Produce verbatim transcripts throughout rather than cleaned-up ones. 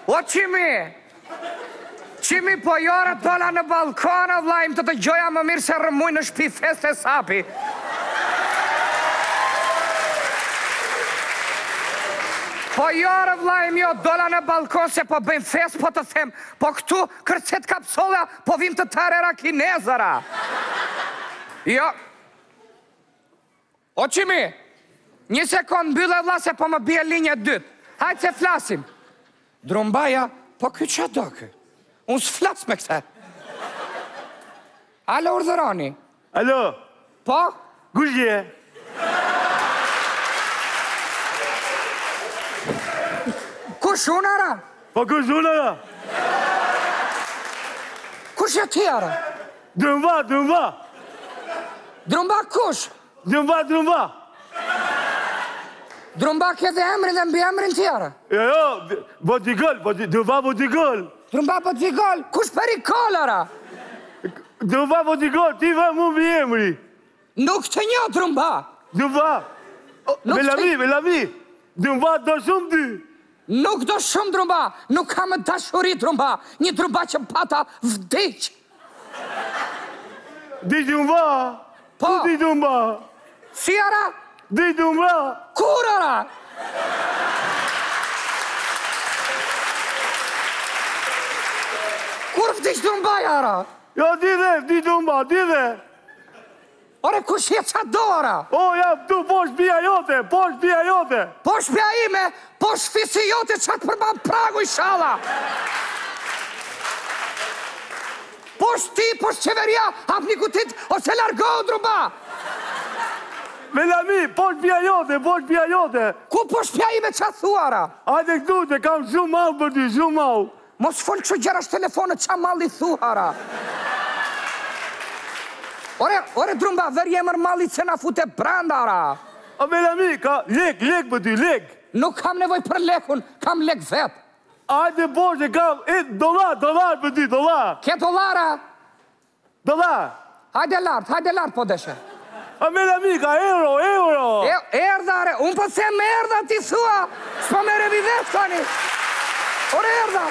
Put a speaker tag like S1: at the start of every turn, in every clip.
S1: O qimi, qimi po jore dola në balkona, vlajmë të të gjoja më mirë se rëmuj në shpi fest e sapi. Po jore vlajmë jo, dola në balkon se po bëjmë fest, po të them, po këtu kërcet kapsolla, po vim të tarera kinezara. Jo. O qimi, një sekund mbyllë vla se po më bje linje dytë. Hajtë se flasim. Drumbaja, po këtë që do kë? Unë s'flas me këte. Alo, urdhëroni.
S2: Alo.
S1: Po?
S2: Guzje.
S1: Kush unë ara?
S2: Po kush unë ara?
S1: Kush e ti ara?
S2: Drumba, drumba.
S1: Drumba kush?
S2: Drumba, drumba.
S1: Drumba ke dhe emrin dhe mbi emrin tjera?
S2: Jo, jo, bodigol, drumba bodigol.
S1: Drumba bodigol? Kush perikol, ara?
S2: Drumba bodigol, ti vë mu mbi emri.
S1: Nuk të një drumba.
S2: Drumba. Me lami, me lami. Drumba do shumë ty.
S1: Nuk do shumë drumba. Nuk kam e dashuri drumba. Një drumba që pata vdiq.
S2: Di drumba.
S1: Po.
S2: Ku di drumba?
S1: Si ara?
S2: Di drumba.
S1: Kur ara? Kur vdiq drumbaj ara?
S2: Jo, di dhe, di drumba, di dhe.
S1: Ore, kush je qa do ara?
S2: O, ja, tu, posh bia jote, posh bia jote.
S1: Posh bia ime, posh fisi jote qatë përban pragu i shala. Posh ti, posh qeveria, hap një kutit, ose largohu drumba.
S2: Me lami, posh bia jote, posh bia jote.
S1: Ku posh bia ime qa thuara?
S2: Ajde këtu, te kam shumë malë për ty, shumë malë.
S1: Mos folë kështu gjerash telefonet qa malli thuara. Ore, ore drumba, ver jemër malli që na fute brandara.
S2: A me lami, ka lek, lek për ty, lek.
S1: Nuk kam nevoj për lekun, kam lek vet.
S2: Ajde posh e kam, e, dolar, dolar për ty, dolar.
S1: Ke dolara?
S2: Dolar.
S1: Hajde lartë, hajde lartë po deshe.
S2: A me lami, ka euro, euro.
S1: E, erdhare, unë po them erdha ti thua, s'po mere videt tani. Ore erdha.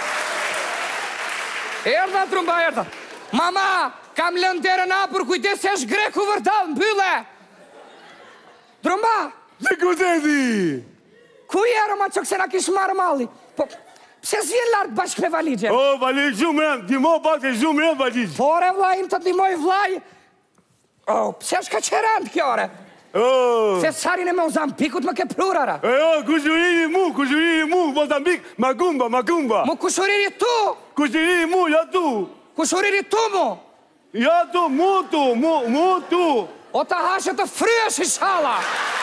S1: Erdha drumba, erdha. Mama, kam lënë derën apur, kujdes se është greku vërdal, mbylle. Drumba.
S2: Dhe ku të di?
S1: Ku jero ma që këse na kishë marë malli? Po, pse s'vjen lartë bashkë me valigje?
S2: O, valigje shumë rëndë, dimo pak të shumë rëndë valigje.
S1: Pore vlajim të dimoj vlaj. O, pse është ka që rëndë kjo ore?
S2: O.
S1: Se sarin e Mozambikut më ke prurara.
S2: E o, kushurini mu, kushurini mu, Mozambik, Magumba, Magumba.
S1: Mu kushurini tu.
S2: Kushurini mu, ja tu.
S1: Kushurini tu mu.
S2: Ja tu, mu tu, mu, mu tu.
S1: O ta hashe të fryesh i shala.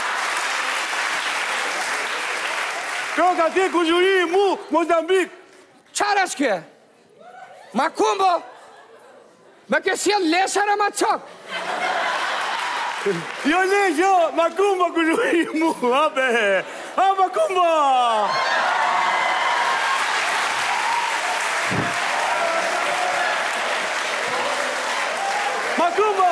S2: Kjo ka ti kushurini mu, Mozambik.
S1: Qarë është kje? Makumbo. Me ke sjell leshere ma qok.
S2: Jo lesh, jo, Magumba kushurini mu, ha be. Ha, Magumba. Magumba.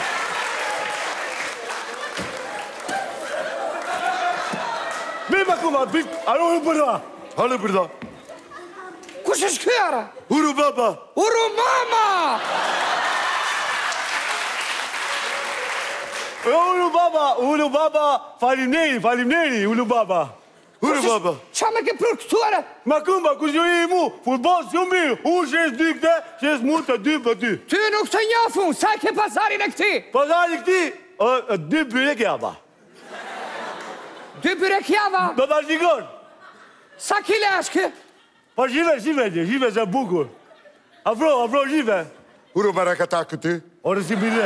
S2: Be Magumba, be, alo në përda. Alo përda.
S1: Kush është kjera?
S2: Uru baba.
S1: Uru mama!
S2: Ulu baba, ulu baba, falimneri, falimneri, ulu baba. Ulu baba.
S1: Qa me ke prur këtuare?
S2: Magumba, kushurini mu, futbol shumë mirë, unë shes dy këte, shes mu të dy për dy.
S1: Ty nuk të njofun, sa ke pazarin e këti?
S2: Pazarin e këti, dy byrek java.
S1: Dy byrek java?
S2: Do të shikon.
S1: Sa kile është kë?
S2: Pa shive, shive që, shive se bukur. Afro, afro shive.
S3: Uru barakata këty.
S2: Ore si bilea.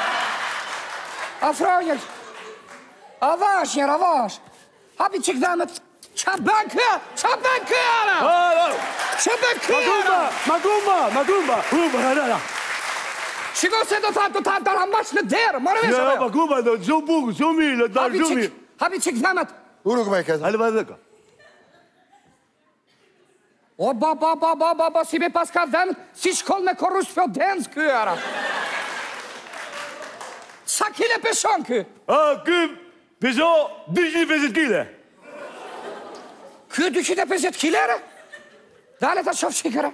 S1: Afro një... Avash njërë, avash. Hapi që këdamët... Qa bën kë? Qa bën kë, ara? Qa bën kë, ara?
S2: Magumba, Magumba, Uru barakata.
S1: Shiko se do ta, do ta daramash në derë, more vesh,
S2: Jo,
S1: ajo?
S2: Magumba, do shumë bukur, shumë mirë, do të
S1: Hapi
S2: shumë
S1: që...
S2: mirë.
S1: Hapi që këdamët...
S3: Uru këme e këtë.
S2: Hajde vazhdeka.
S1: O, ba, ba, ba, ba, ba, ba, si me pas ka dhemë, si shkoll me korrus fjodenz kë, ara. Sa kile peshon kë?
S2: A, kë, pesho, dyqind e pesëdhjetë kile.
S1: Kë dyqind e pesëdhjetë kilere? Dale ta shof shikëra.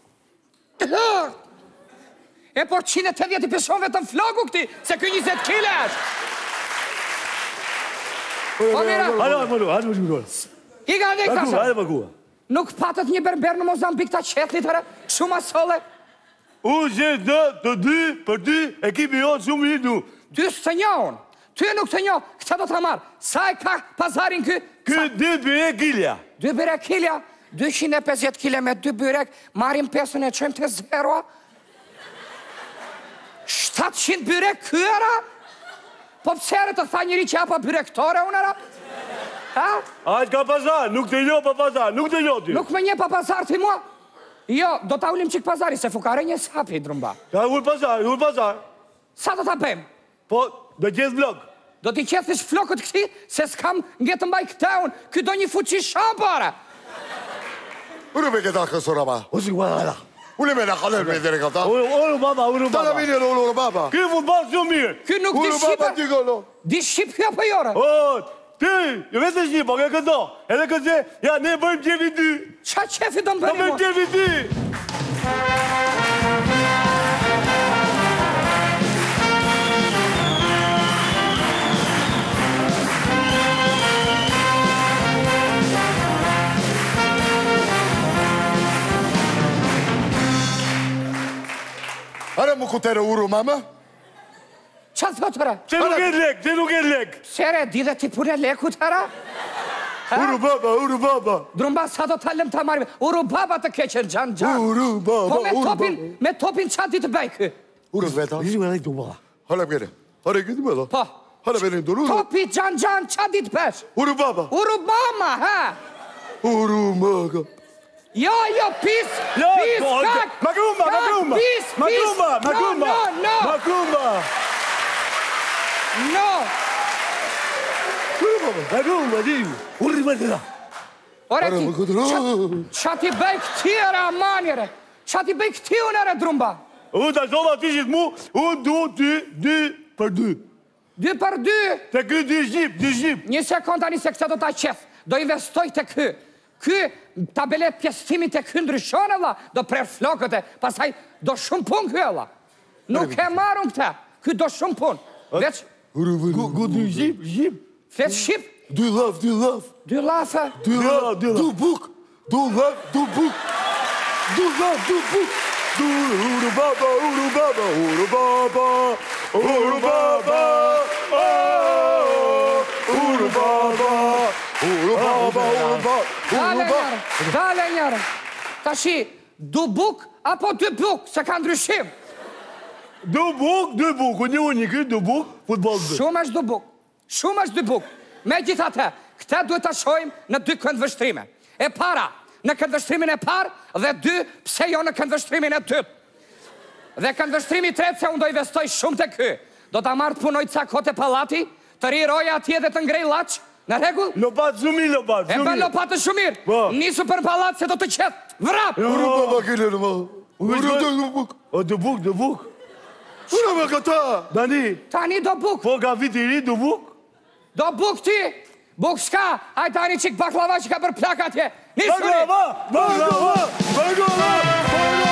S1: E por njëzet e tetëdhjetë peshon vetëm flogu këti, se kë njëzet kile është. Po mira,
S2: Hajde, hajde, hajde, hajde.
S1: i ka dhe i
S2: Pagu,
S1: kasha.
S2: hajde pagu.
S1: Nuk patët një berber në Mozambik ta qetlit, tëre, shumë asole.
S2: Unë që të të dy, për ty, ekipi jonë shumë i du.
S1: Ty së të njohën, ty nuk të njohë, këta do të marë. Sa e ka pazarin kë?
S2: Ky dy bire kilja.
S1: Dy byrek kilja, dyqind e pesëdhjetë kile me dy byrek, marim pesën e qëjmë të zeroa. shtatëqind byrek këra? Po pësere të tha njëri që apa byrektore unëra? Ha?
S2: Ajtë ka pazar, nuk të njo pa pazar, nuk të njo ty.
S1: Nuk me nje pa pazar ti mua? Jo, do ta ulim qik pazari, se fukare një sapi, drumba.
S2: Ka ullë pazar, ullë pazar.
S1: Sa do ta bëjmë?
S2: Po, do qesë vlog.
S1: Do t'i qethish flokët këti, se s'kam nge të mbaj këte unë, ky do një fuqi shampare.
S3: Uru me këta kësora ba.
S2: O si guada, ala.
S3: Ule me në kalër me dhe këta.
S2: Ulu baba, ulu
S3: Ta në
S2: baba.
S3: minje në ulu baba.
S2: Ky futbol shumë mirë.
S1: Ky nuk di
S3: Ulu baba
S1: shqipe,
S3: t'i golo.
S1: di shqip kjo për jore.
S2: O, ty, jo vetë shqip, po ke këto. Edhe këtë, ja, ne bëjmë qefi ty.
S1: Qa qefi do më
S2: Do
S1: bëri
S2: bëjmë
S1: mua?
S2: qefi ty.
S3: Are mu kutere uru mama?
S1: Qa të tëre?
S2: Që nuk e lek, që nuk e lek.
S1: Sere, di dhe ti pune leku tëra?
S3: Uru baba, uru baba.
S1: Drumba, sa do t'alem t'a marim? Uru baba të keqen, gjan, gjan.
S3: Uru baba,
S1: Po me
S3: uru
S1: topin,
S3: baba.
S1: me topin qa di të bëj kë?
S3: Uru veta.
S2: Isi guada i tu baba.
S3: Hala bgere. Hare këtë me
S1: Po,
S3: Hala bgere në duru.
S1: topi, gjan, gjan, qa di të bësh?
S3: Uru baba.
S1: Uru mama, ha?
S3: Uru maga.
S1: Jo, jo, pis,
S2: Jo,
S1: pis,
S2: po,
S1: kak!
S2: Makrumba,
S1: kak,
S2: makrumba.
S1: Pis, pis!
S2: Makrumba, makrumba.
S1: No, no,
S2: Makrumba.
S1: no, no!
S3: Uru baba.
S2: Makrumba, di. Urri më të da.
S1: Ore
S3: Are mu
S1: ti,
S3: kutere.
S1: qa ti bëj këtire, amanjere? Qa ti bëj këti unere, drumba?
S2: Unë të shova ti që të mu, unë du ty, dy për dy.
S1: Dy për dy,
S2: Te ky dy shqip, dy shqip.
S1: një sekund tani se këtë do t'a qef, do investoj të ky. Ky tabelet pjestimit të ky ndryshon, alla, do prer flokët e, pasaj do shumë pun ky, alla. Nuk e marun këta, ky do shumë pun. Veç,
S3: Uru
S2: Gu, gu dy shqip, shqip.
S1: flet shqip,
S3: Dy laf, dy laf.
S1: dy lafe.
S3: Dy
S2: Dy
S3: laf,
S2: laf, dy laf.
S3: du buk. Du laf, du buk. Du laf, du buk. Du uru baba, uru baba, uru baba. Uru baba. Oh, uru baba. Uru baba, uru baba.
S1: Dale
S3: Uru baba.
S1: njërë, dale njërë. Tashi, du buk apo dy buk, se ka ndryshim.
S2: Du buk, dy buk. Unë një unë një këtë, du buk, futbol dë.
S1: Shumë është dy buk, shumë është dy buk. Me gjithate, këte duhet të shojmë në dy këndvështrime. E para, në këndvështrimin e parë, dhe dy, pse jo në këndvështrimin e dytë. Dhe këndvështrimi tretë, se unë do investoj shumë të ky. Do të marrë të punoj ca kote palati, të ri roja atje dhe të ngrej laq, në regull?
S2: Lopat, zumi lopat,
S1: E
S2: zumi.
S1: bën lopatë shumir,
S2: Po.
S1: nisu për palat se do të qetë, vrap!
S3: Uru baba kile në ma. Uru du buk.
S2: O, du buk, du buk.
S3: Uru me këta.
S2: Dani,
S1: Tani do buk,
S2: po ka vit i ri, du buk.
S1: do buk ti, buk shka, aj tani qik baklava që ka për plak atje, nisu ni!
S2: Baklava, baklava, baklava, baklava.